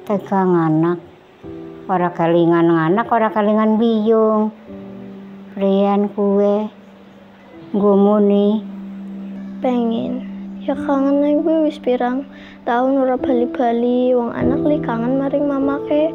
tegang anak. Ora kelingan anak, ora kelingan biyung. Priyan kuwe ngomoni pengen ya kangen ae gue wis pirang tahun ora bali-bali wong anak li kangen maring mamake.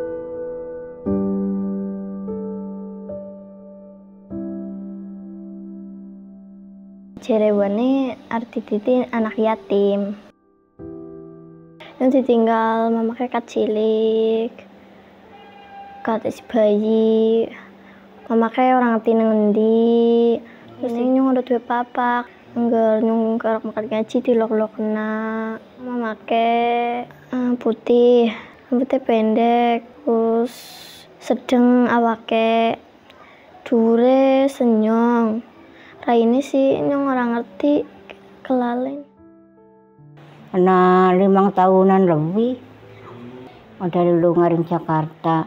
Jerewane arti Titi anak yatim yang ditinggal mamake kat cilik kat bayi. Mamake orang ngerti nang endi. Terus nyong udah duwe papa. Angger nyong kerap makan ngaji di lok-lok kena. Mamake putih, rambutnya pendek, terus sedeng awake, dhuwure senyong. Raine sih nyong ora ngerti kelalen. Ana 5 tahunan lebih. Udah dulu ngaring Jakarta.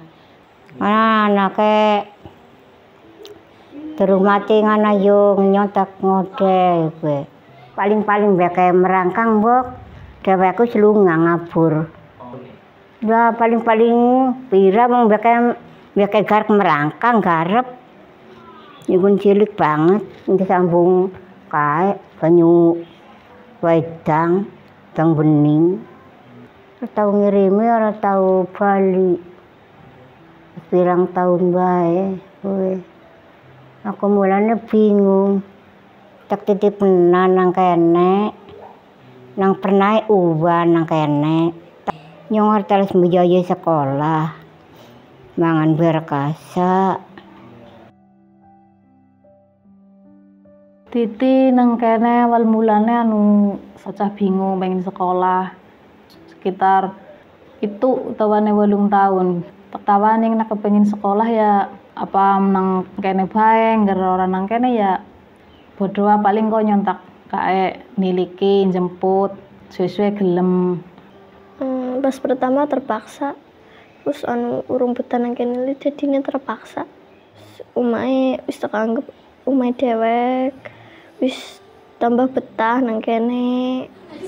Anake durung mati ngana yung nyotak ngode gue. Paling-paling beke merangkang mbok. Deweku selunga ngabur. Lah paling-paling pira mung beke garek merangkang garep. Nyugun cilik banget. Iki sambung kae banyu wedang teng bening. Ora tau ngirimi, ora tau bali. Pirang tahun bae kowe. Aku mulane bingung. Tak titip nang kene. Nang pernah uban nang kene. Nyong harus mbijaya sekolah. Mangan berkasa. Titi nang kene awal mulane sacah bingung pengen sekolah. Sekitar itu tawane 8 tahun. Tawane nek kepengin sekolah ya apa nang kene bae, ngger ora nang kene ya bodoh paling kok nyontak kae niliki jemput suwe-suwe gelem. Pas pertama terpaksa. Terus urung betah nang kene jadinya terpaksa. Umahe wis tak anggap umahe dewek. Wis tambah betah nang kene.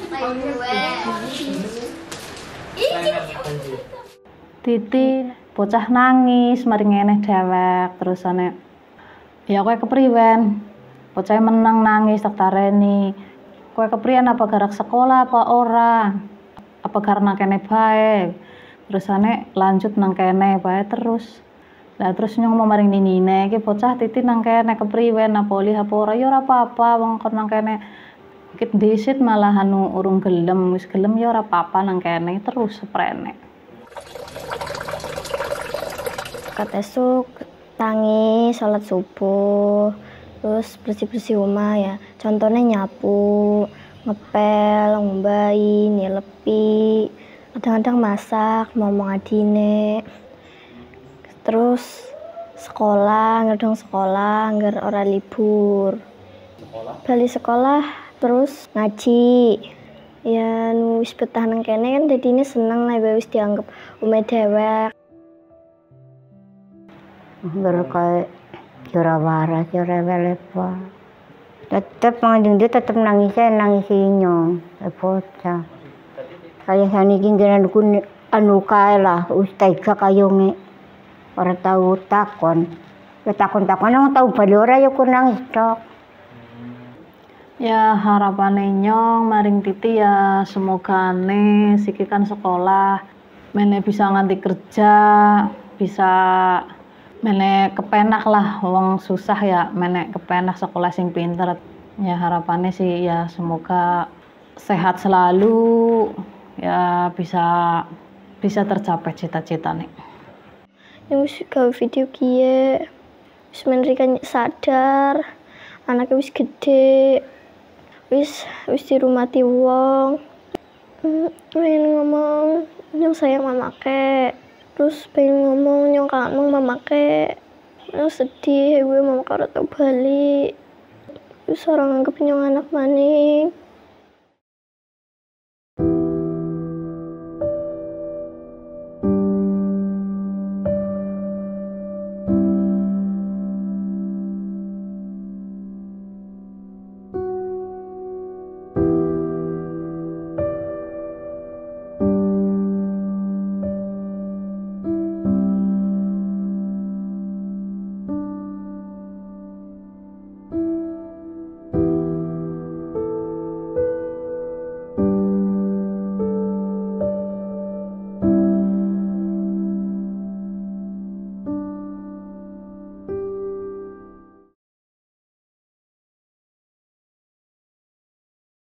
Titi bocah nangis mari ngene dewek terusane ya kowe kepriwen bocah menang nangis tak tareni kowe kepriyen apa garak sekolah apa ora apa karena kene bae terusane lanjut nang kene bae terus lah terus nyong mau maring ninine iki bocah Titi nang kene kepriwen apa oli apa ora ya ora apa-apa wong kon nang kene dikit disit malah urung gelem wis gelem ya ora apa-apa nang kene terus seprene. Kat esuk tangi sholat subuh terus bersih-bersih rumah ya contohnya nyapu ngepel ngombai nyelepi kadang-kadang masak ngomong adine terus sekolah ngedong sekolah ngger ora libur bali sekolah terus ngaji ya wis betah nang kene kan dadine seneng nek wis dianggap ume dewek. Berkait jora waras jora welepa tetep manganding dia tetep nangis nyong bocah kaya saniki ngene anu kae lah wis tega kayonge ora tau takon nang tau bali ora ya ku nangis tok. Ya harapane nyong maring Titi ya semoga sikikan sekolah mene bisa nganti kerja bisa mene kepenak lah wong susah ya mene kepenak sekolah sing pinter ya harapannya sih ya semoga sehat selalu ya bisa tercapai cita-citane. Yang wis gawe video kiye wis menerikan sadar anaknya wis gede wis dirumati wong pengen ngomong nyong sayang mamake. Terus pengen ngomong nyong kangen mamake. Nyong sedih gue mamake ora tau balik. Terus orang anggap nyong anak maning.